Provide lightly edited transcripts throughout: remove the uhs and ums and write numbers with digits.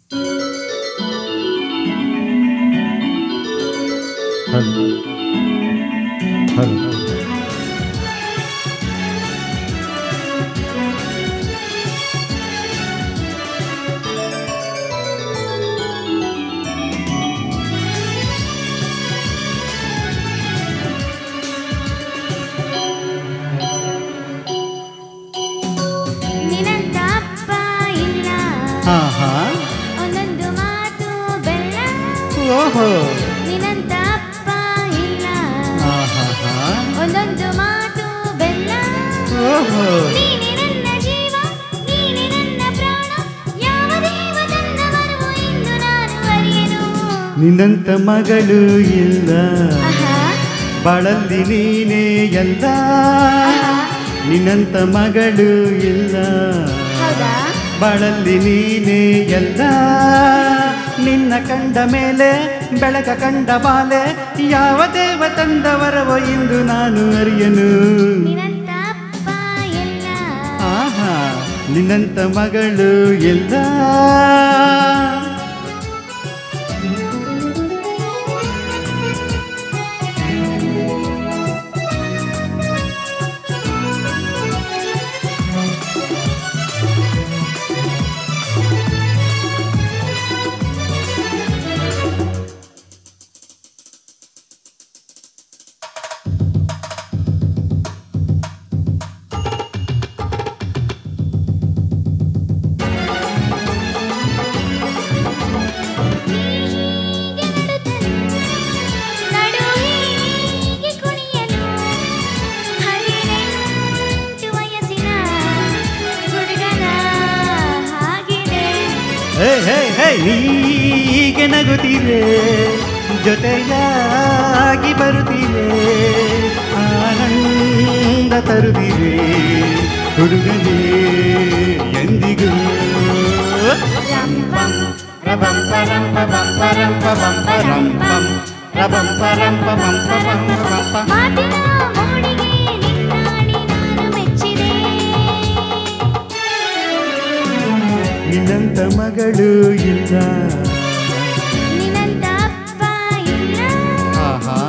hello hello ನಿನ್ನಂತ ಅಪ್ಪ ಇಲ್ಲ ಆಹಾ ಒಂದೊಂದು ಮಾತು ಬೆಲ್ಲ ಓಹೋ ನಿನ್ನಂತ ಅಪ್ಪ ಇಲ್ಲ ಆಹಾ ಒಂದೊಂದು ಮಾತು ಬೆಲ್ಲ ಓಹೋ ನೀನೆ ನನ್ನ ಜೀವ ನೀನೆ ನನ್ನ ಪ್ರಾಣ ಯಾವ ದೇವ ತಂದವನು ಎಂದು ನಾನು ಅರಿಯೆನು ನಿನ್ನಂತ ಮಗಳು ಇಲ್ಲ ಆಹಾ ಬಾಳಲ್ಲಿ ನೀನೇ ಎಲ್ಲ ಆಹಾ ನಿನ್ನಂತ ಮಗಳು ಇಲ್ಲ ಹೌದಾ ಬಾಳಲ್ಲಿ ನೀನೇ ಎಲ್ಲ ನಿನ್ನ ಕಂಡ ಮೇಲೆ ಬೆಳಕ ಕಂಡ ಬಾಲೆ ಯಾವ ದೇವ ತಂದವರವೋ ಎಂದು ನಾನು ಅರಿಯನು ನಿನ್ನಂತ ಅಪ್ಪ ಎಲ್ಲ ಆಹಾ ನಿನ್ನಂತ ಮಗಳು ಎಲ್ಲ ನಡು ಹೀಗೆ ಕುಣಿಯಲು 18 ವಯಸ್ಸಿನ ಹುಡುಗನ ಹಾಗಿದೆ ಹೇ ಹೇ ಹೇ ಹೀಗೆ ನಗುತ್ತೀರೆ ಜೊತೆಯಾಗಿ ಬರುತ್ತೀರೆ ಆನಂದ ತರುತ್ತೀರೆ ಹುಡುಗನೇ ಎಂದಿಗೂ ರಂಪಂ ರಬಂಪ ರಂಪ ಬಂಪ ರಂಪ ಬಂಪ ರಂಪಂ ರಬಂಪ ರಂಪ ಬಂಪ ಬಂಪ ಬಂಪ ಮಾತಿನ ಮೋಡಿಗೆ ನಿನ್ನಾಡಿ ನಾನು ಮೆಚ್ಚಿದೆ ನಿನ್ನಂತ ಮಗಳು ಇಲ್ಲ ನಿನ್ನಂತ ಅಪ್ಪ ಇಲ್ಲ ಆಹಾ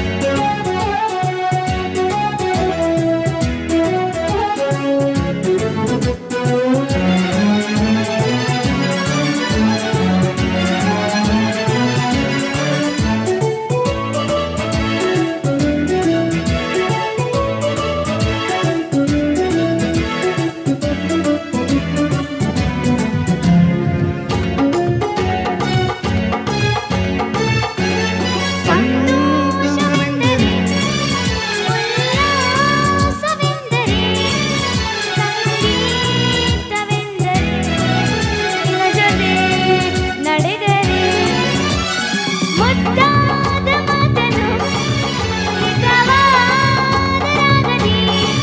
ಸಂತೋಷವೆಂದರೆ ಉಲ್ಲಾಸವೆಂದರೆ ಸಂಗೀತವೆಂದರೆ ನಿನ್ನ ಜೊತೆ ನಡೆದರೆ ಮುದ್ದಾದ ಮಾತನು ಹಿತವಾದ ರಾಗದಿ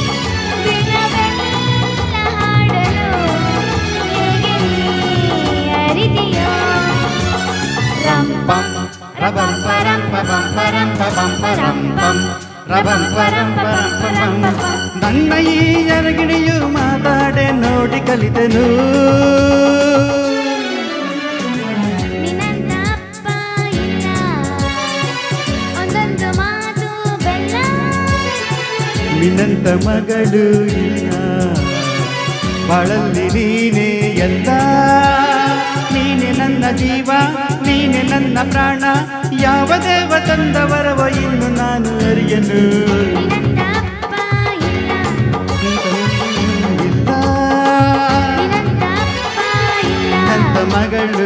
ದಿನವೆಲ್ಲ ಹಾಡಲು ಹೇಗೆ ನೀ ಅರಿತಿಯೋ ರಂಪಂ ರಬಂಪ ರಂಪ ಬಂಪ ರಂಪ ಬಂಪ ರಂಪಂ ರಬಂಪ ರಂಪ ರಂಪ ಬಂಪ ನನ್ನ ಈ ಎರಗಿಣಿಯು ಮಾತಾಡೆ ನೋಡಿ ಕಲಿತೆನು ನಿನ್ನಂತ ಅಪ್ಪ ಇಲ್ಲ ಒಂದೊಂದು ಮಾತು ಬೆಲ್ಲ ನಿನ್ನಂತ ಮಗಳು ಇಲ್ಲ ಬಾಳಲ್ಲಿ ನೀನೇ ಎಲ್ಲ ನೀನೆ ನನ್ನ ಜೀವ ನೀನೆ ನನ್ನ ಪ್ರಾಣ ಯಾವ ದೇವ ತಂದವರವೋ ಇನ್ನು ನಾನು ಅರಿಯನು ನಿನ್ನಂತ ಅಪ್ಪ ಇಲ್ಲ ಇಲ್ಲ ನಿನ್ನಂತ ಅಪ್ಪ ಇಲ್ಲ ನಿನ್ನಂತ ಮಗಳು